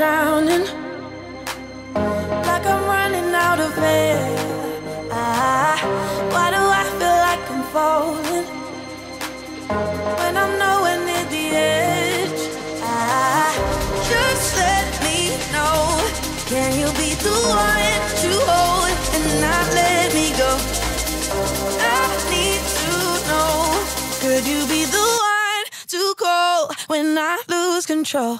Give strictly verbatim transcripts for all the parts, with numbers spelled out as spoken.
drowning, like I'm running out of air. Ah, why do I feel like I'm falling when I'm nowhere near the edge? Ah, just let me know, can you be the one to hold and not let me go? I need to know, could you be the one to call when I lose control?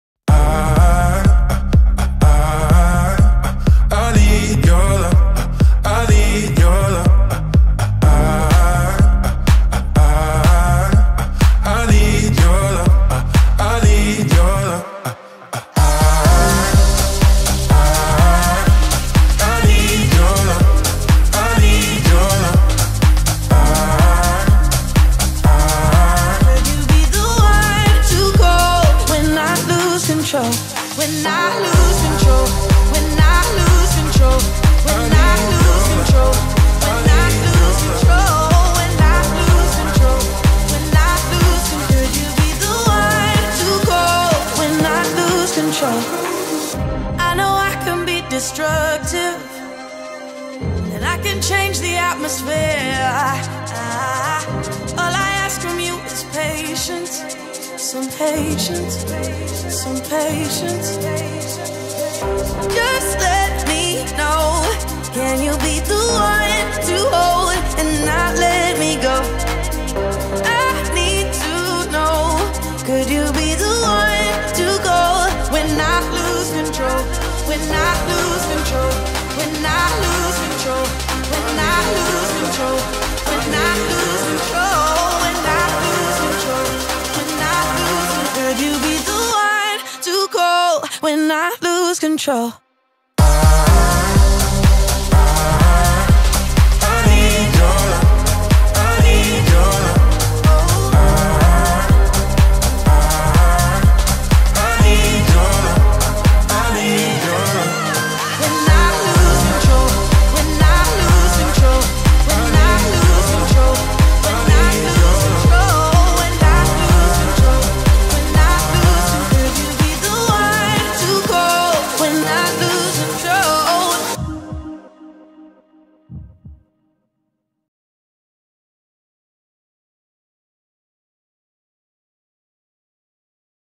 When I lose control, when I lose control, when I lose control, when I lose control, when I lose control, when I lose control, could you be the one to call when I lose control? I know I can be destructive, and I can change the atmosphere. Ah, all I ask from you is patience. Some patience, some patience. Just let me know, can you be the one to hold and not let me go? I need to know, could you be the one to go when I lose control? When I lose control, when I lose control, when I lose control, when I lose control, when I lose control. Could you be the one to call when I lose control?